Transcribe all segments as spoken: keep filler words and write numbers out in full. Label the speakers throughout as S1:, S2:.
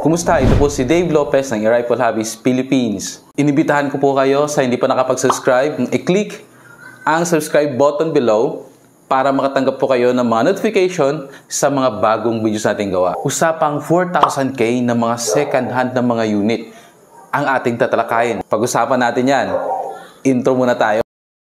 S1: Kumusta? Ito po si Dave Lopez ng Rifle Hobbies Philippines. Inibitahan ko po kayo sa hindi pa nakapag-subscribe, i-click ang subscribe button below para makatanggap po kayo ng mga notification sa mga bagong videos natin gawa. Usapang four thousand K na mga second hand na mga unit ang ating tatalakayin. Pag-usapan natin yan. Intro muna tayo.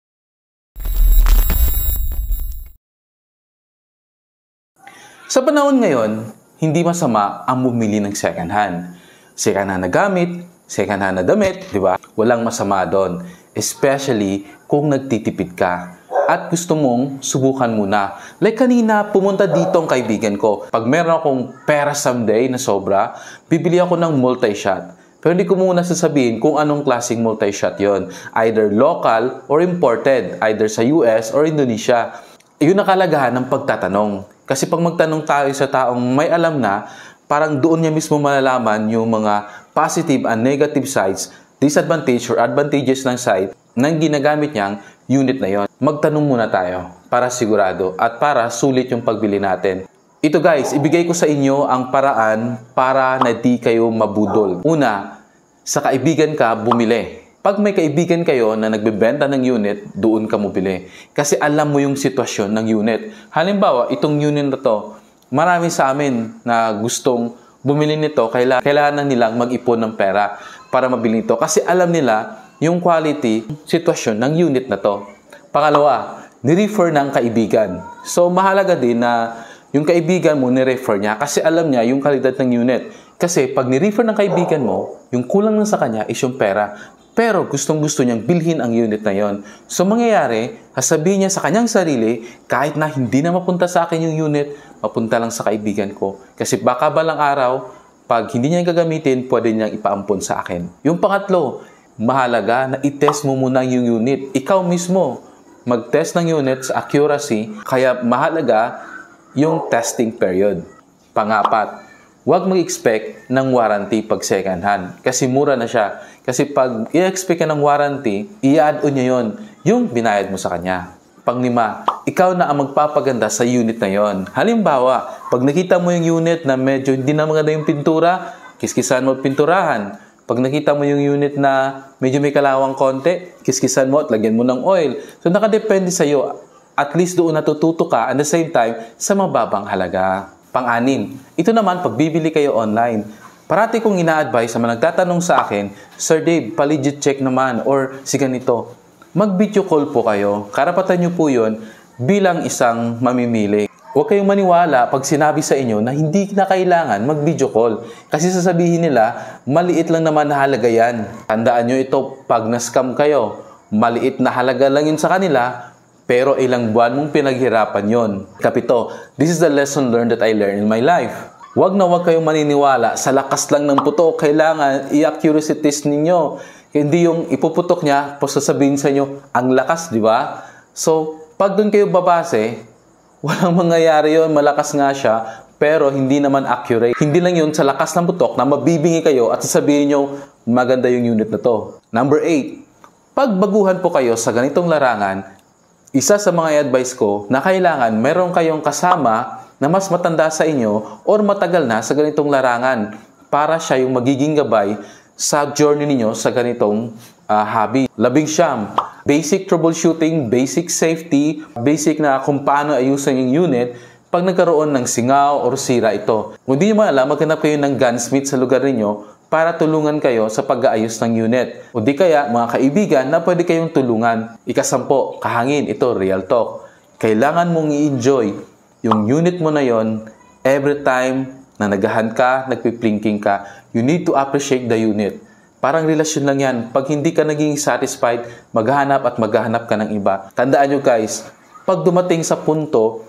S1: Sa panahon ngayon, hindi masama ang bumili ng second hand. Second hand na gamit, second hand na damit, di ba? Walang masama doon. Especially kung nagtitipid ka at gusto mong subukan muna. Like kanina, pumunta dito ang kaibigan ko. Pag meron akong pera someday na sobra, bibili ako ng multi-shot. Pero hindi ko muna sasabihin kung anong klaseng multi-shot yon. Either local or imported. Either sa U S or Indonesia. Yun ang kalagahan ng pagtatanong. Kasi pag magtanong tayo sa taong may alam na, parang doon niya mismo malalaman yung mga positive and negative sides, disadvantage or advantages ng site ng ginagamit niyang unit na yon. Magtanong muna tayo para sigurado at para sulit yung pagbili natin. Ito guys, ibigay ko sa inyo ang paraan para na di kayo mabudol. Una, sa kaibigan ka, bumili. Pag may kaibigan kayo na nagbebenta ng unit, doon ka mabili. Kasi alam mo yung sitwasyon ng unit. Halimbawa, itong unit na to, marami sa amin na gustong bumili nito, kailangan, kailangan nilang mag-ipon ng pera para mabili ito. Kasi alam nila yung quality, sitwasyon ng unit na to. Pangalawa, ni-refer ng kaibigan. So, mahalaga din na yung kaibigan mo, ni-refer niya kasi alam niya yung kalidad ng unit. Kasi pag ni-refer ng kaibigan mo, yung kulang lang sa kanya is yung pera. Pero gustong-gusto niyang bilhin ang unit na yon. So, mangyayari, sasabihin niya sa kanyang sarili, kahit na hindi na mapunta sa akin yung unit, mapunta lang sa kaibigan ko. Kasi baka balang araw, pag hindi niya gagamitin, pwede niyang ipaampon sa akin. Yung pangatlo, mahalaga na i-test mo muna yung unit. Ikaw mismo, mag-test ng unit sa accuracy, kaya mahalaga yung testing period. Pangapat, huwag mag-expect ng warranty pag second hand. Kasi mura na siya. Kasi pag i-expect ka ng warranty, i-add-on niya yun, yung binayad mo sa kanya. Panglima, ikaw na ang magpapaganda sa unit na yon. Halimbawa, pag nakita mo yung unit na medyo hindi na maganda yung pintura, kiskisan mo at pinturahan. Pag nakita mo yung unit na medyo may kalawang konti, kiskisan mo at lagyan mo ng oil. So, nakadepende sa'yo. At least doon natututo ka at the same time sa mababang halaga. Pang-anim, ito naman pag bibili kayo online. Parati kong ina-advise sa mga nagtatanong sa akin, Sir Dave, pa-legit check naman or si ganito. Mag-video call po kayo. Karapatan nyo po yun bilang isang mamimili. Huwag kayong maniwala pag sinabi sa inyo na hindi na kailangan mag-video call. Kasi sasabihin nila, maliit lang naman na halaga yan. Tandaan nyo ito, pag na-scam kayo, maliit na halaga lang yun sa kanila, pero ilang buwan mong pinaghirapan yon. Kapito, this is the lesson learned that I learned in my life. Huwag na huwag kayong maniniwala sa lakas lang ng putok. Kailangan i-accuracy test ninyo. Hindi yung ipuputok niya, po sasabihin sa inyo, ang lakas, di ba? So, pag doon kayo babase, walang mangyayari yon, malakas nga siya, pero hindi naman accurate. Hindi lang yun sa lakas ng putok na mabibingi kayo at sasabihin nyo, maganda yung unit na to. Number eight, pag baguhan po kayo sa ganitong larangan, isa sa mga advice ko na kailangan meron kayong kasama na mas matanda sa inyo or matagal na sa ganitong larangan para siya yung magiging gabay sa journey ninyo sa ganitong uh, hobby. Labing siyam, basic troubleshooting, basic safety, basic na kung paano ayusin yung unit pag nagkaroon ng singaw or sira ito. Kung hindi nyo alam, maghanap kayo ng gunsmith sa lugar ninyo para tulungan kayo sa pag-aayos ng unit. O di kaya, mga kaibigan na pwede kayong tulungan. Ikasampo, kahangin, ito, real talk. Kailangan mong i-enjoy yung unit mo na yon every time na nagahan ka, nagpiplinking ka, you need to appreciate the unit. Parang relasyon lang yan. Pag hindi ka naging satisfied, maghahanap at maghahanap ka ng iba. Tandaan nyo guys, pag dumating sa punto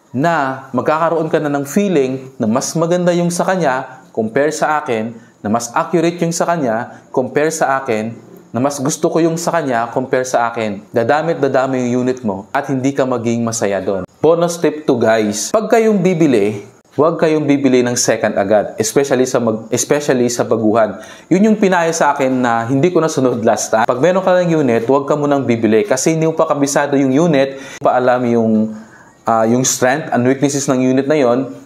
S1: na magkakaroon ka na ng feeling na mas maganda yung sa kanya compare sa akin, na mas accurate yung sa kanya compare sa akin, na mas gusto ko yung sa kanya compare sa akin, dadamit dadami yung unit mo at hindi ka maging masaya doon. Bonus tip to guys, pag kayong bibili, huwag kayong bibili ng second agad, especially sa mag, especially sa baguhan. Yun yung pinaya sa akin na hindi ko nasunod last time. Pag meron ka ng unit, huwag ka munang bibili kasi hindi mo pa kabisado yung unit, pa alam yung uh, yung strength and weaknesses ng unit na yon,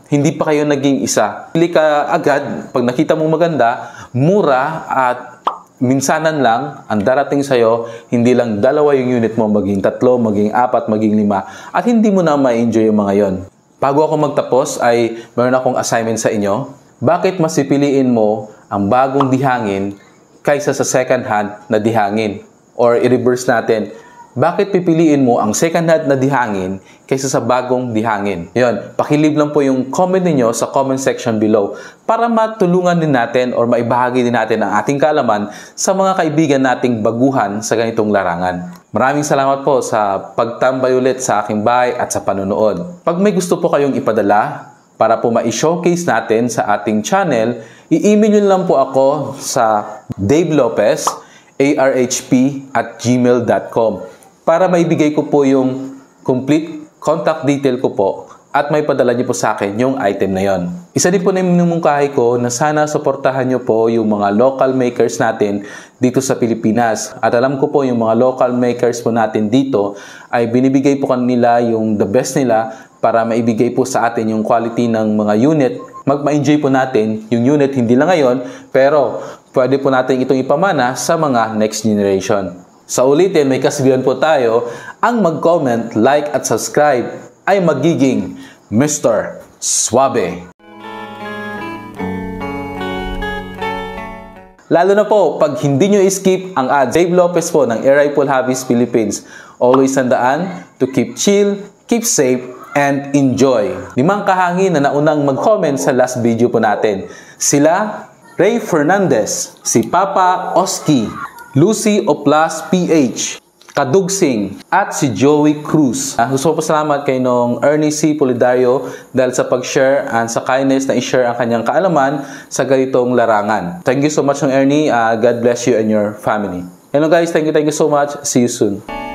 S1: hindi pa kayo naging isa. Pili ka agad, pag nakita mong maganda, mura at minsanan lang ang darating sa'yo, hindi lang dalawa yung unit mo, maging tatlo, maging apat, maging lima, at hindi mo na ma-enjoy yung mga yon. Bago ako magtapos ay meron akong assignment sa inyo. Bakit mas pipiliin mo ang bagong dihangin kaysa sa second hand na dihangin? Or i-reverse natin, bakit pipiliin mo ang second hand na dihangin kaysa sa bagong dihangin? Yun, pakilib lang po yung comment ninyo sa comment section below para matulungan din natin or maibahagi din natin ang ating kaalaman sa mga kaibigan nating baguhan sa ganitong larangan. Maraming salamat po sa pagtambay ulit sa aking bahay at sa panonood. Pag may gusto po kayong ipadala para po ma-showcase natin sa ating channel, i-email nyo lang po ako sa Dave Lopez arhp at gmail dot com para maibigay ko po yung complete contact detail ko po at may padala niyo po sa akin yung item na yon. Isa din po na minumungkahi ko na sana suportahan niyo po yung mga local makers natin dito sa Pilipinas. At alam ko po yung mga local makers po natin dito ay binibigay po kanila yung the best nila para maibigay po sa atin yung quality ng mga unit. Mag-ma-enjoy po natin yung unit hindi lang ngayon, pero pwede po natin itong ipamana sa mga next generation. Sa ulitin, may kasabihan po tayo, ang mag-comment, like at subscribe ay magiging Mister Suabe. Lalo na po, pag hindi nyo skip ang ad, Dave Lopez po ng Air Rifle Hobbies Philippines. Always tandaan to keep chill, keep safe, and enjoy. Limang kahangin na naunang mag-comment sa last video po natin. Sila, Ray Fernandez, si Papa Oski, Lucy Oplas P H, Kadugsing, at si Joey Cruz. Uh, gusto ko po salamat kay nung Ernie C. Polidario dahil sa pag-share and sa kindness na i-share ang kanyang kaalaman sa ganitong larangan. Thank you so much, Ernie. Uh, God bless you and your family. Hello guys, thank you, thank you so much. See you soon.